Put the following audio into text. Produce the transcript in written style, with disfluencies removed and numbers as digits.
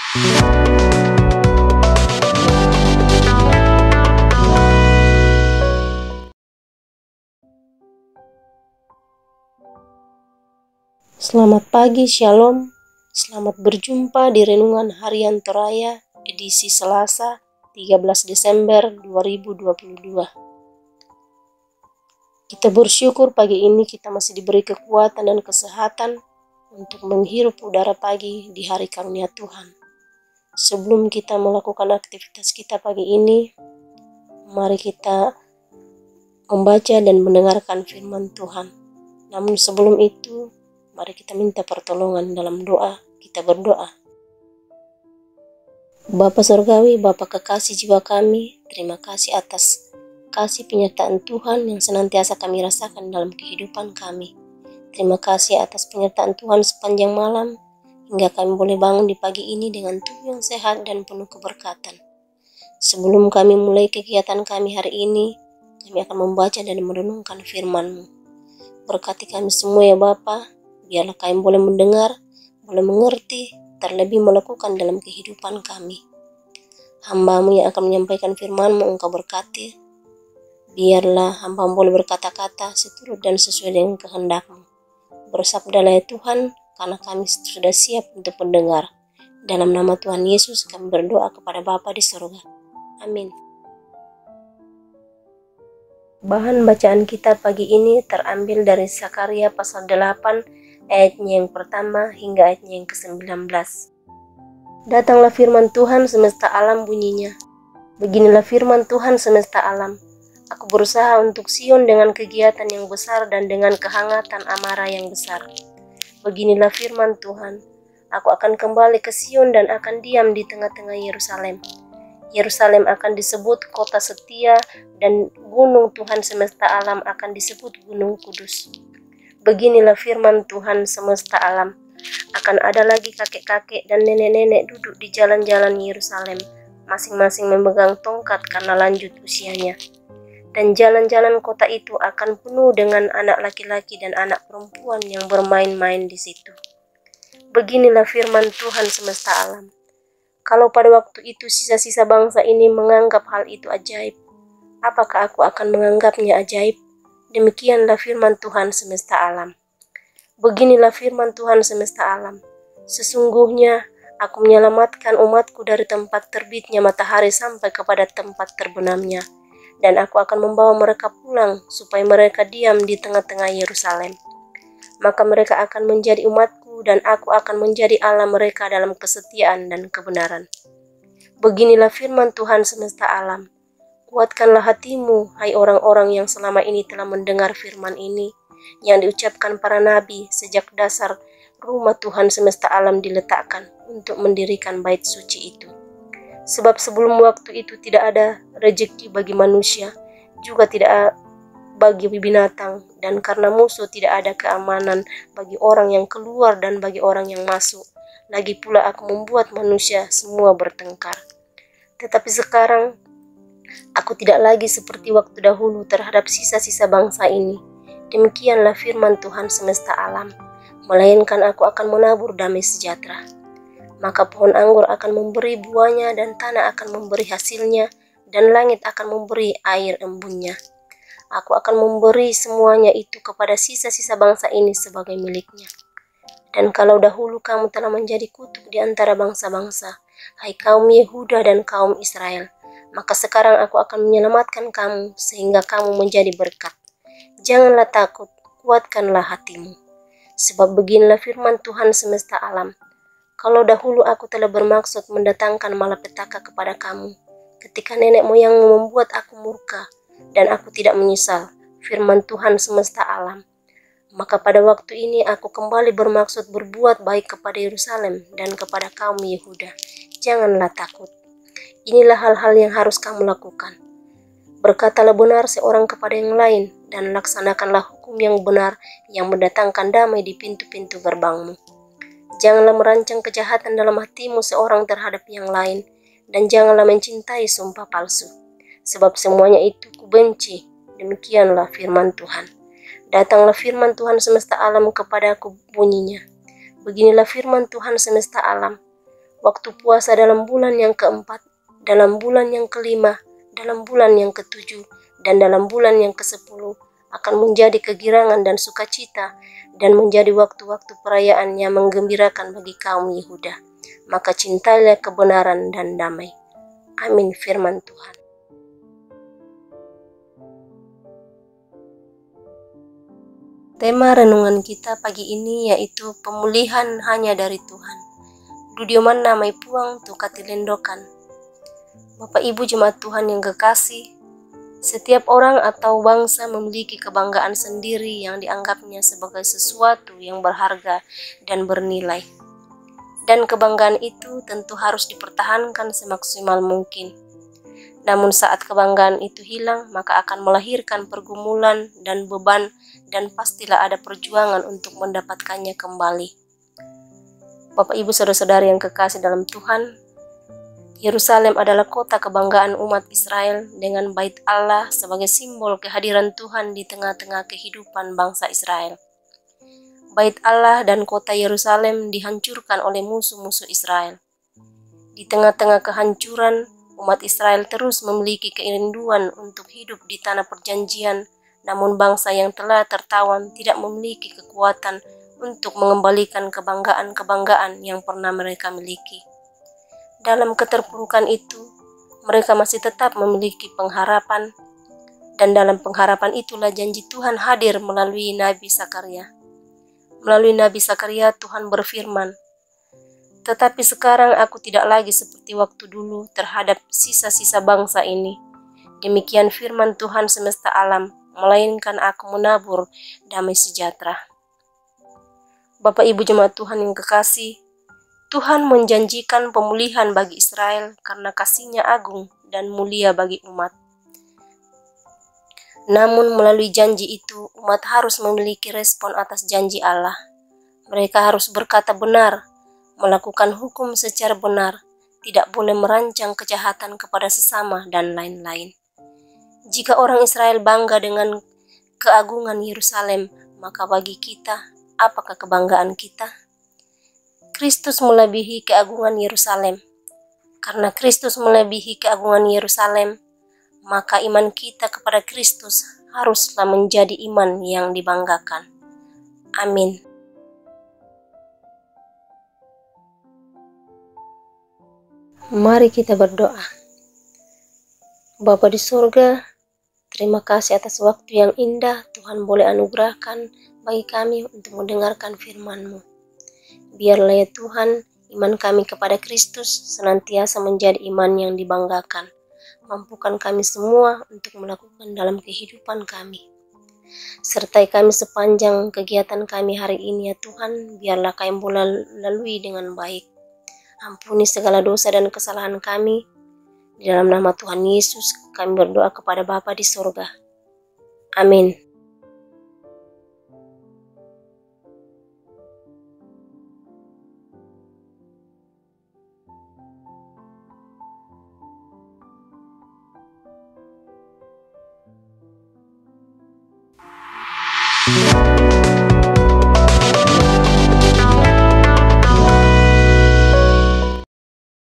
Selamat pagi, Shalom. Selamat berjumpa di Renungan Harian Toraya, edisi Selasa, 13 Desember 2022. Kita bersyukur pagi ini kita masih diberi kekuatan dan kesehatan untuk menghirup udara pagi di hari karunia Tuhan. Sebelum kita melakukan aktivitas kita pagi ini, mari kita membaca dan mendengarkan firman Tuhan. Namun sebelum itu, mari kita minta pertolongan dalam doa. Kita berdoa. Bapa Surgawi, Bapa kekasih jiwa kami, terima kasih atas kasih penyertaan Tuhan yang senantiasa kami rasakan dalam kehidupan kami. Terima kasih atas penyertaan Tuhan sepanjang malam, hingga kami boleh bangun di pagi ini dengan tubuh yang sehat dan penuh keberkatan. Sebelum kami mulai kegiatan kami hari ini, kami akan membaca dan merenungkan firman-Mu. Berkati kami semua ya Bapa, biarlah kami boleh mendengar, boleh mengerti, terlebih melakukan dalam kehidupan kami. Hamba-Mu yang akan menyampaikan firman-Mu, Engkau berkati. Biarlah hamba-Mu boleh berkata-kata seturut dan sesuai dengan kehendak-Mu. Bersabdalah ya Tuhan, karena kami sudah siap untuk mendengar. Dalam nama Tuhan Yesus kami berdoa kepada Bapa di surga. Amin. Bahan bacaan kita pagi ini terambil dari Zakaria pasal 8 ayatnya yang pertama hingga ayatnya yang ke-19. Datanglah firman Tuhan semesta alam bunyinya. Beginilah firman Tuhan semesta alam. Aku berusaha untuk Sion dengan kegiatan yang besar dan dengan kehangatan amarah yang besar. Beginilah firman Tuhan. Aku akan kembali ke Sion dan akan diam di tengah-tengah Yerusalem. Yerusalem akan disebut kota setia dan gunung Tuhan semesta alam akan disebut gunung kudus. Beginilah firman Tuhan semesta alam. Akan ada lagi kakek-kakek dan nenek-nenek duduk di jalan-jalan Yerusalem, masing-masing memegang tongkat karena lanjut usianya. Dan jalan-jalan kota itu akan penuh dengan anak laki-laki dan anak perempuan yang bermain-main di situ. Beginilah firman Tuhan semesta alam. Kalau pada waktu itu sisa-sisa bangsa ini menganggap hal itu ajaib, apakah aku akan menganggapnya ajaib? Demikianlah firman Tuhan semesta alam. Beginilah firman Tuhan semesta alam. Sesungguhnya aku menyelamatkan umatku dari tempat terbitnya matahari sampai kepada tempat terbenamnya. Dan aku akan membawa mereka pulang supaya mereka diam di tengah-tengah Yerusalem. Maka mereka akan menjadi umatku dan aku akan menjadi Allah mereka dalam kesetiaan dan kebenaran. Beginilah firman Tuhan semesta alam. Kuatkanlah hatimu, hai orang-orang yang selama ini telah mendengar firman ini, yang diucapkan para nabi sejak dasar rumah Tuhan semesta alam diletakkan untuk mendirikan bait suci itu. Sebab sebelum waktu itu tidak ada rezeki bagi manusia, juga tidak bagi binatang, dan karena musuh tidak ada keamanan bagi orang yang keluar dan bagi orang yang masuk. Lagi pula aku membuat manusia semua bertengkar. Tetapi sekarang, aku tidak lagi seperti waktu dahulu terhadap sisa-sisa bangsa ini. Demikianlah firman Tuhan semesta alam. Melainkan aku akan menabur damai sejahtera. Maka pohon anggur akan memberi buahnya dan tanah akan memberi hasilnya dan langit akan memberi air embunnya. Aku akan memberi semuanya itu kepada sisa-sisa bangsa ini sebagai miliknya. Dan kalau dahulu kamu telah menjadi kutuk di antara bangsa-bangsa, hai kaum Yehuda dan kaum Israel, maka sekarang aku akan menyelamatkan kamu sehingga kamu menjadi berkat. Janganlah takut, kuatkanlah hatimu. Sebab beginilah firman Tuhan semesta alam. Kalau dahulu aku telah bermaksud mendatangkan malapetaka kepada kamu, ketika nenek moyangmu membuat aku murka, dan aku tidak menyesal, firman Tuhan semesta alam. Maka pada waktu ini aku kembali bermaksud berbuat baik kepada Yerusalem dan kepada kaum Yehuda. Janganlah takut. Inilah hal-hal yang harus kamu lakukan. Berkatalah benar seorang kepada yang lain, dan laksanakanlah hukum yang benar yang mendatangkan damai di pintu-pintu gerbangmu. Janganlah merancang kejahatan dalam hatimu seorang terhadap yang lain, dan janganlah mencintai sumpah palsu. Sebab semuanya itu kubenci. Demikianlah firman Tuhan. Datanglah firman Tuhan semesta alam kepadaku bunyinya. Beginilah firman Tuhan semesta alam. waktu puasa dalam bulan yang keempat, dalam bulan yang kelima, dalam bulan yang ketujuh, dan dalam bulan yang ke-10 akan menjadi kegirangan dan sukacita dan menjadi waktu-waktu perayaan yang menggembirakan bagi kaum Yehuda. Maka cintailah kebenaran dan damai. Amin, firman Tuhan. Tema renungan kita pagi ini yaitu pemulihan hanya dari Tuhan. Dudioman namai puang tu katilendokan. Bapak Ibu jemaat Tuhan yang kekasih, setiap orang atau bangsa memiliki kebanggaan sendiri yang dianggapnya sebagai sesuatu yang berharga dan bernilai. Dan kebanggaan itu tentu harus dipertahankan semaksimal mungkin. Namun saat kebanggaan itu hilang, maka akan melahirkan pergumulan dan beban, dan pastilah ada perjuangan untuk mendapatkannya kembali. Bapak Ibu saudara-saudari yang kekasih dalam Tuhan, Yerusalem adalah kota kebanggaan umat Israel dengan Bait Allah sebagai simbol kehadiran Tuhan di tengah-tengah kehidupan bangsa Israel. Bait Allah dan kota Yerusalem dihancurkan oleh musuh-musuh Israel. Di tengah-tengah kehancuran, umat Israel terus memiliki kerinduan untuk hidup di tanah perjanjian, namun bangsa yang telah tertawan tidak memiliki kekuatan untuk mengembalikan kebanggaan-kebanggaan yang pernah mereka miliki. Dalam keterpurukan itu, mereka masih tetap memiliki pengharapan, dan dalam pengharapan itulah janji Tuhan hadir melalui Nabi Zakaria. Melalui Nabi Zakaria, Tuhan berfirman, "Tetapi sekarang aku tidak lagi seperti waktu dulu terhadap sisa-sisa bangsa ini. Demikian firman Tuhan semesta alam, melainkan aku menabur damai sejahtera." Bapak Ibu jemaat Tuhan yang kekasih, Tuhan menjanjikan pemulihan bagi Israel karena kasih-Nya agung dan mulia bagi umat. Namun melalui janji itu, umat harus memiliki respon atas janji Allah. Mereka harus berkata benar, melakukan hukum secara benar, tidak boleh merancang kejahatan kepada sesama, dan lain-lain. Jika orang Israel bangga dengan keagungan Yerusalem, maka bagi kita, apakah kebanggaan kita? Kristus melebihi keagungan Yerusalem. Karena Kristus melebihi keagungan Yerusalem, maka iman kita kepada Kristus haruslah menjadi iman yang dibanggakan. Amin. Mari kita berdoa. Bapa di surga, terima kasih atas waktu yang indah Tuhan boleh anugerahkan bagi kami untuk mendengarkan firman-Mu. Biarlah ya Tuhan, iman kami kepada Kristus senantiasa menjadi iman yang dibanggakan. Mampukan kami semua untuk melakukan dalam kehidupan kami. Sertai kami sepanjang kegiatan kami hari ini ya Tuhan, biarlah kami boleh lalui dengan baik. Ampuni segala dosa dan kesalahan kami. Di dalam nama Tuhan Yesus, kami berdoa kepada Bapa di surga. Amin.